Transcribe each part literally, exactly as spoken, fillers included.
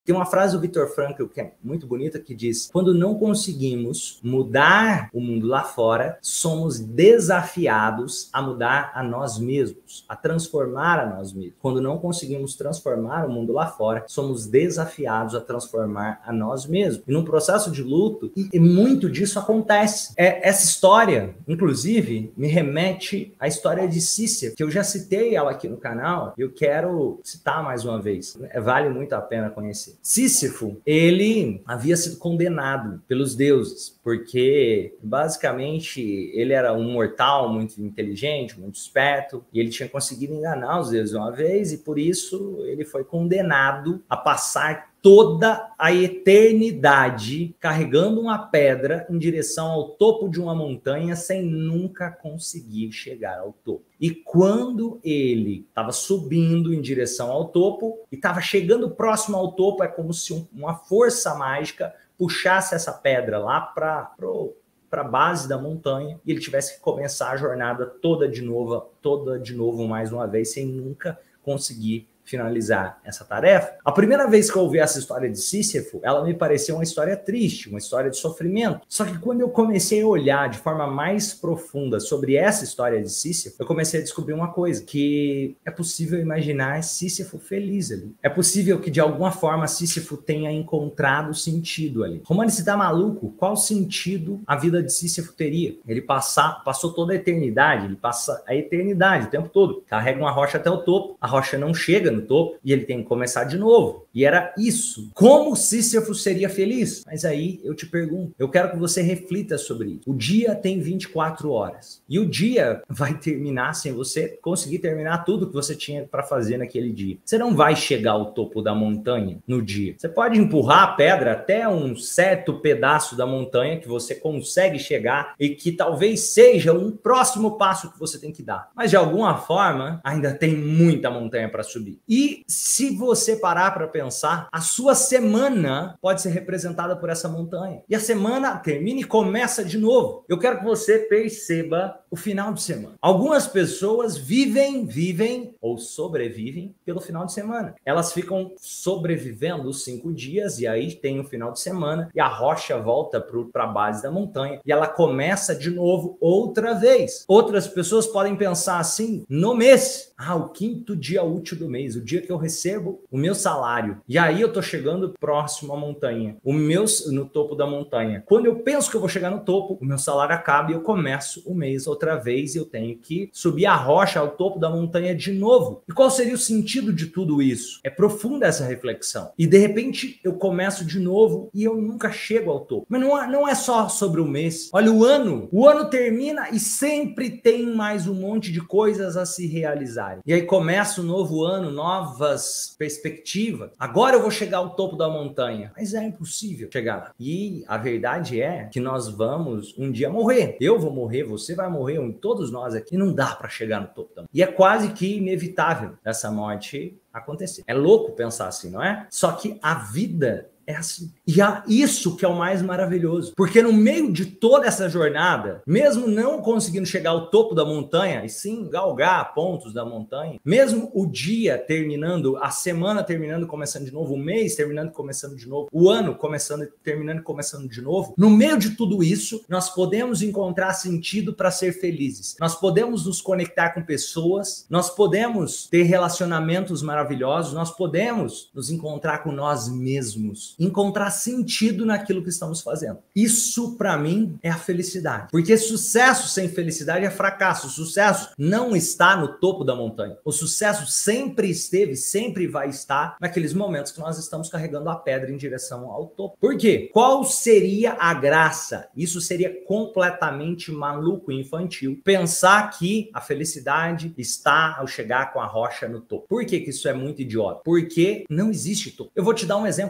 Tem uma frase do Viktor Frankl que é muito bonita que diz: quando não conseguimos mudar o mundo lá fora, somos desafiados a mudar a nós mesmos, a transformar a nós mesmos. Quando não conseguimos transformar o mundo lá fora, somos desafiados a transformar a nós mesmos. E num processo de luto, e muito disso acontece. É, essa história, inclusive, me remete à história de Cícero, que eu já citei ela aqui no canal, e eu quero citar mais uma vez. Vale muito a pena conhecer. Sísifo, ele havia sido condenado pelos deuses, porque basicamente ele era um mortal muito inteligente, muito esperto, e ele tinha conseguido enganar os deuses uma vez, e por isso ele foi condenado a passar toda a eternidade carregando uma pedra em direção ao topo de uma montanha sem nunca conseguir chegar ao topo. E quando ele estava subindo em direção ao topo e estava chegando próximo ao topo, é como se uma força mágica puxasse essa pedra lá para para a base da montanha e ele tivesse que começar a jornada toda de novo, toda de novo mais uma vez, sem nunca conseguir finalizar essa tarefa. A primeira vez que eu ouvi essa história de Sísifo, ela me pareceu uma história triste, uma história de sofrimento. Só que quando eu comecei a olhar de forma mais profunda sobre essa história de Sísifo, eu comecei a descobrir uma coisa, que é possível imaginar Sísifo feliz ali. É possível que de alguma forma Sísifo tenha encontrado sentido ali. Romano, você tá maluco? Qual sentido a vida de Sísifo teria? Ele passar, passou toda a eternidade, ele passa a eternidade o tempo todo. Carrega uma rocha até o topo, a rocha não chega no topo e ele tem que começar de novo. E era isso. Como Sísifo seria feliz? Mas aí eu te pergunto, eu quero que você reflita sobre isso. O dia tem vinte e quatro horas e o dia vai terminar sem você conseguir terminar tudo que você tinha para fazer naquele dia. Você não vai chegar ao topo da montanha no dia. Você pode empurrar a pedra até um certo pedaço da montanha que você consegue chegar e que talvez seja um próximo passo que você tem que dar. Mas de alguma forma ainda tem muita montanha para subir. E se você parar para pensar, a sua semana pode ser representada por essa montanha. E a semana termina e começa de novo. Eu quero que você perceba o final de semana. Algumas pessoas vivem, vivem ou sobrevivem pelo final de semana. Elas ficam sobrevivendo os cinco dias e aí tem o final de semana e a rocha volta para a base da montanha e ela começa de novo outra vez. Outras pessoas podem pensar assim, no mês, ah, o quinto dia útil do mês, o dia que eu recebo o meu salário. E aí eu tô chegando próximo à montanha, o meu, no topo da montanha. Quando eu penso que eu vou chegar no topo, o meu salário acaba e eu começo o mês outra vez e eu tenho que subir a rocha ao topo da montanha de novo. E qual seria o sentido de tudo isso? É profunda essa reflexão. E de repente eu começo de novo e eu nunca chego ao topo. Mas não é, não é só sobre o mês. Olha o ano. O ano termina e sempre tem mais um monte de coisas a se realizarem. E aí começa o novo ano, novas perspectivas. Agora eu vou chegar ao topo da montanha. Mas é impossível chegar lá. E a verdade é que nós vamos um dia morrer. Eu vou morrer, você vai morrer, todos nós aqui. Não dá para chegar no topo da montanha. E é quase que inevitável essa morte acontecer. É louco pensar assim, não é? Só que a vida é assim. E é isso que é o mais maravilhoso. Porque no meio de toda essa jornada, mesmo não conseguindo chegar ao topo da montanha, e sim galgar pontos da montanha, mesmo o dia terminando, a semana terminando e começando de novo, o mês terminando e começando de novo, o ano começando e terminando e começando de novo, no meio de tudo isso, nós podemos encontrar sentido para ser felizes. Nós podemos nos conectar com pessoas, nós podemos ter relacionamentos maravilhosos, nós podemos nos encontrar com nós mesmos. Encontrar sentido naquilo que estamos fazendo. Isso, para mim, é a felicidade. Porque sucesso sem felicidade é fracasso. O sucesso não está no topo da montanha. O sucesso sempre esteve, sempre vai estar naqueles momentos que nós estamos carregando a pedra em direção ao topo. Por quê? Qual seria a graça? Isso seria completamente maluco e infantil. Pensar que a felicidade está ao chegar com a rocha no topo. Por que que isso é muito idiota? Porque não existe topo. Eu vou te dar um exemplo prático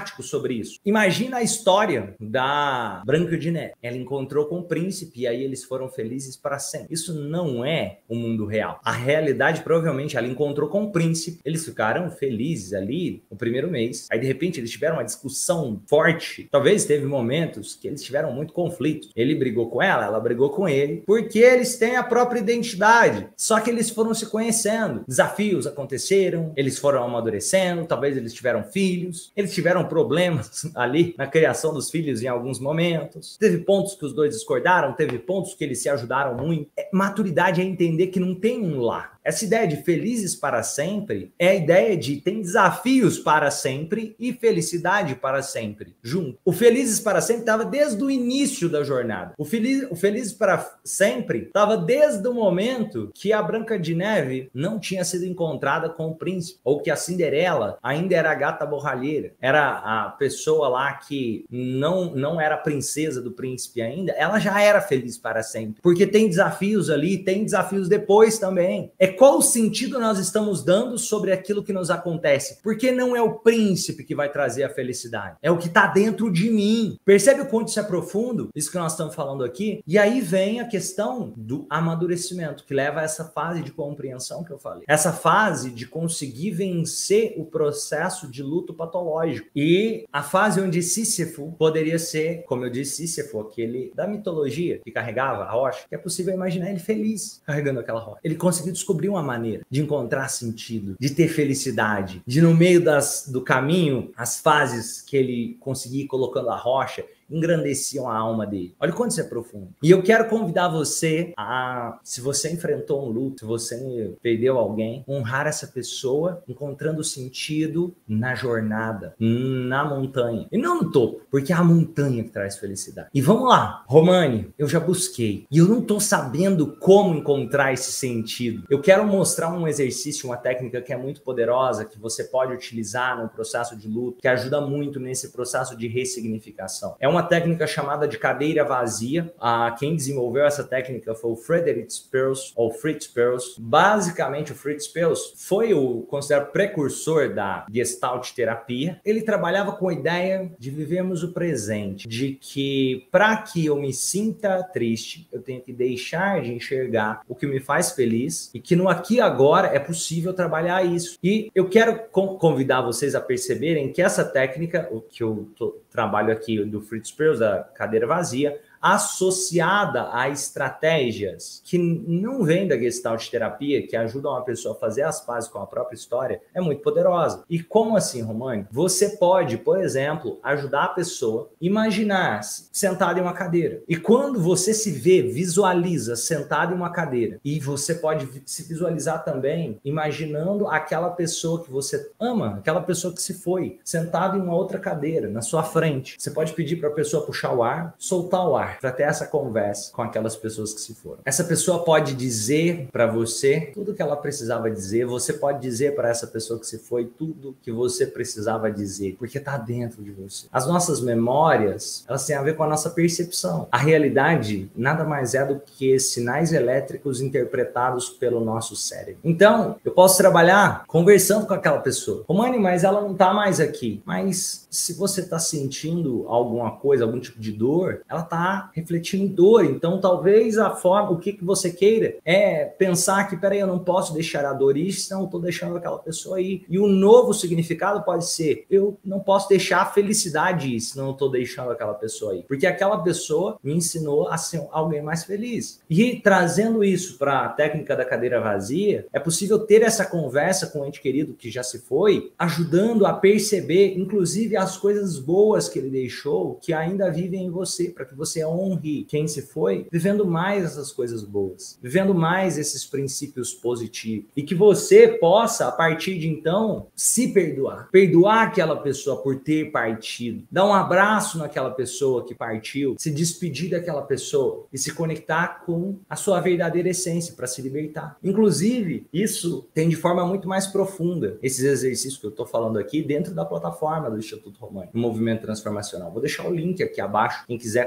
prático sobre isso. Imagina a história da Branca de Neve. Ela encontrou com o príncipe e aí eles foram felizes para sempre. Isso não é o mundo real. A realidade, provavelmente, ela encontrou com o príncipe, eles ficaram felizes ali no primeiro mês. Aí, de repente, eles tiveram uma discussão forte. Talvez teve momentos que eles tiveram muito conflito. Ele brigou com ela, ela brigou com ele, porque eles têm a própria identidade. Só que eles foram se conhecendo. Desafios aconteceram, eles foram amadurecendo, talvez eles tiveram filhos, eles tiveram problemas ali na criação dos filhos em alguns momentos. Teve pontos que os dois discordaram, teve pontos que eles se ajudaram muito. É, maturidade é entender que não tem um lá. Essa ideia de felizes para sempre é a ideia de tem desafios para sempre e felicidade para sempre, junto. O felizes para sempre estava desde o início da jornada. O, feliz, o felizes para sempre estava desde o momento que a Branca de Neve não tinha sido encontrada com o príncipe, ou que a Cinderela ainda era a gata borralheira, era a pessoa lá que não, não era a princesa do príncipe ainda, ela já era feliz para sempre, porque tem desafios ali, tem desafios depois também. É qual o sentido nós estamos dando sobre aquilo que nos acontece? Porque não é o príncipe que vai trazer a felicidade, é o que está dentro de mim. Percebe o quanto isso é profundo? Isso que nós estamos falando aqui? E aí vem a questão do amadurecimento, que leva a essa fase de compreensão que eu falei. Essa fase de conseguir vencer o processo de luto patológico. E a fase onde Sísifo poderia ser, como eu disse, Sísifo, aquele da mitologia que carregava a rocha, que é possível imaginar ele feliz carregando aquela rocha. Ele conseguiu descobrir uma maneira de encontrar sentido, de ter felicidade, de no meio das, do caminho, as fases que ele conseguia ir colocando a rocha, engrandeciam a alma dele. Olha o quanto isso é profundo. E eu quero convidar você a, se você enfrentou um luto, se você perdeu alguém, honrar essa pessoa, encontrando sentido na jornada, na montanha. E não no topo, porque é a montanha que traz felicidade. E vamos lá. Romani, eu já busquei. E eu não tô sabendo como encontrar esse sentido. Eu quero mostrar um exercício, uma técnica que é muito poderosa, que você pode utilizar no processo de luto, que ajuda muito nesse processo de ressignificação. É uma Uma técnica chamada de cadeira vazia. Ah, quem desenvolveu essa técnica foi o Frederick Perls, ou Fritz Perls. Basicamente, o Fritz Perls foi o considerado precursor da Gestalt terapia. Ele trabalhava com a ideia de vivermos o presente, de que para que eu me sinta triste, eu tenho que deixar de enxergar o que me faz feliz e que no aqui e agora é possível trabalhar isso. E eu quero convidar vocês a perceberem que essa técnica, o que eu tô, trabalho aqui do Fritz Perls, da cadeira vazia, associada a estratégias que não vêm da Gestalt terapia, que ajudam a pessoa a fazer as pazes com a própria história, é muito poderosa. E como assim, Romani? Você pode, por exemplo, ajudar a pessoa a imaginar-se sentada em uma cadeira. E quando você se vê, visualiza sentado em uma cadeira, e você pode se visualizar também imaginando aquela pessoa que você ama, aquela pessoa que se foi, sentada em uma outra cadeira, na sua frente. Você pode pedir para a pessoa puxar o ar, soltar o ar, para ter essa conversa com aquelas pessoas que se foram. Essa pessoa pode dizer para você tudo que ela precisava dizer, você pode dizer para essa pessoa que se foi tudo que você precisava dizer, porque está dentro de você. As nossas memórias, elas têm a ver com a nossa percepção. A realidade nada mais é do que sinais elétricos interpretados pelo nosso cérebro. Então, eu posso trabalhar conversando com aquela pessoa. Romani, mas ela não está mais aqui. Mas se você está sentindo alguma coisa, algum tipo de dor, ela está refletindo dor. Então, talvez a forma, o que, que você queira é pensar que, peraí, eu não posso deixar a dor ir, senão eu estou deixando aquela pessoa ir. E o novo significado pode ser, eu não posso deixar a felicidade ir, senão eu estou deixando aquela pessoa ir. Porque aquela pessoa me ensinou a ser alguém mais feliz. E trazendo isso para a técnica da cadeira vazia, é possível ter essa conversa com o ente querido que já se foi, ajudando a perceber, inclusive, as coisas boas que ele deixou, que ainda vivem em você, para que você honre quem se foi, vivendo mais essas coisas boas, vivendo mais esses princípios positivos, e que você possa, a partir de então, se perdoar, perdoar aquela pessoa por ter partido, dar um abraço naquela pessoa que partiu, se despedir daquela pessoa e se conectar com a sua verdadeira essência para se libertar. Inclusive, isso tem de forma muito mais profunda esses exercícios que eu estou falando aqui dentro da plataforma do Instituto Romani, no Movimento Transformacional. Vou deixar o link aqui abaixo, quem quiser conhecer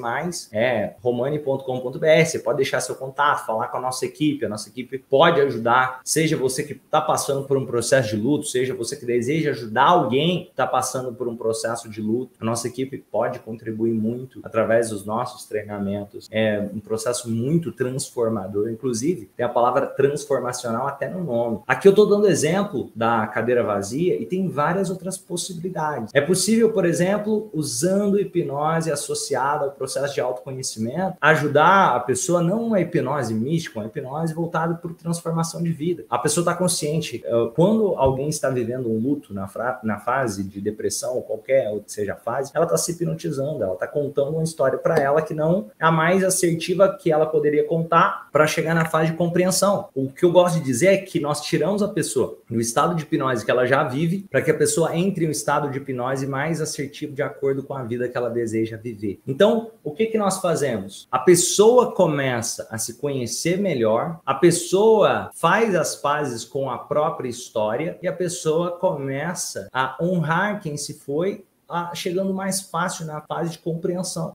mais, é romani ponto com ponto br. Você pode deixar seu contato, falar com a nossa equipe. A nossa equipe pode ajudar, seja você que está passando por um processo de luto, seja você que deseja ajudar alguém que está passando por um processo de luto. A nossa equipe pode contribuir muito através dos nossos treinamentos. É um processo muito transformador, inclusive tem a palavra transformacional até no nome. Aqui eu estou dando exemplo da cadeira vazia e tem várias outras possibilidades. É possível, por exemplo, usando hipnose associada ao processo de autoconhecimento, ajudar a pessoa, não uma hipnose mística, uma hipnose voltada para transformação de vida. A pessoa está consciente. Quando alguém está vivendo um luto na, na fase de depressão, ou qualquer ou que seja a fase, ela está se hipnotizando, ela está contando uma história para ela que não é a mais assertiva que ela poderia contar para chegar na fase de compreensão. O que eu gosto de dizer é que nós tiramos a pessoa do estado de hipnose que ela já vive para que a pessoa entre em um estado de hipnose mais assertivo de acordo com a vida que ela deseja viver. Então, o que, que nós fazemos? A pessoa começa a se conhecer melhor, a pessoa faz as pazes com a própria história e a pessoa começa a honrar quem se foi, chegando mais fácil na fase de compreensão.